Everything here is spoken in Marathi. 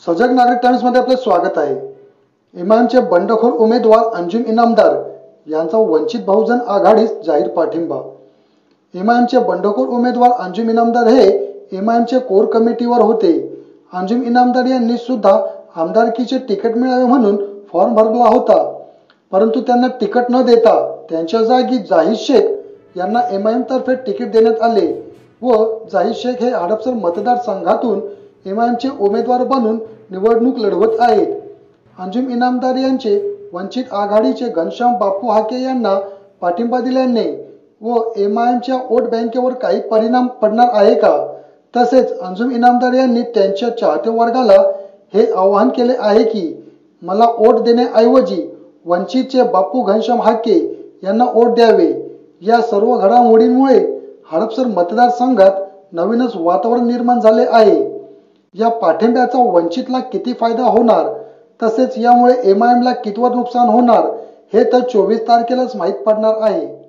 सजग नागरिक टाइम्स मध्ये आपले स्वागत आहे। एमआयएमचे बंडखोर उमेदवार अंजुम इनामदार यांचा वंचित बहुजन आघाडीस जाहीर पाठिंबा। एमआयएमचे बंडखोर उमेदवार अंजुम इनामदार हे एमआयएमचे कोर कमिटीवर होते। अंजुम इनामदार यांनी सुद्धा आमदारकीचे तिकीट मिळावे म्हणून फॉर्म भरला होता, परंतु त्यांना तिकीट न देता त्यांच्या जागी जाहीर शेख यांना एमआयएम तर्फे तिकीट देण्यात आले व जाहीर शेख हे हडपसर मतदारसंघातून एमआयएमचे उमेदवार बनून निवडणूक लढवत आहेत। अंजुम इनामदार यांचे वंचित आघाडीचे घनश्याम बापू हाके यांना पाठिंबा दिल्याने व एमआयएमच्या वोट बँकेवर काही परिणाम पडणार आहे का? तसेच अंजुम इनामदार यांनी त्यांच्या चाहते वर्गाला हे आवाहन केले आहे की मला वोट देण्याऐवजी वंचितचे बापू घनश्याम हाके यांना वोट द्यावे। या सर्व घडामोडींमुळे हडपसर मतदारसंघात नवीनच वातावरण निर्माण झाले आहे। या पाठिंब्याचा वंचितला किती फायदा होणार तसेच यामुळे एमआयएमला कितवं नुकसान होणार हे तर 24 तारखेलाच माहीत पडणार आहे।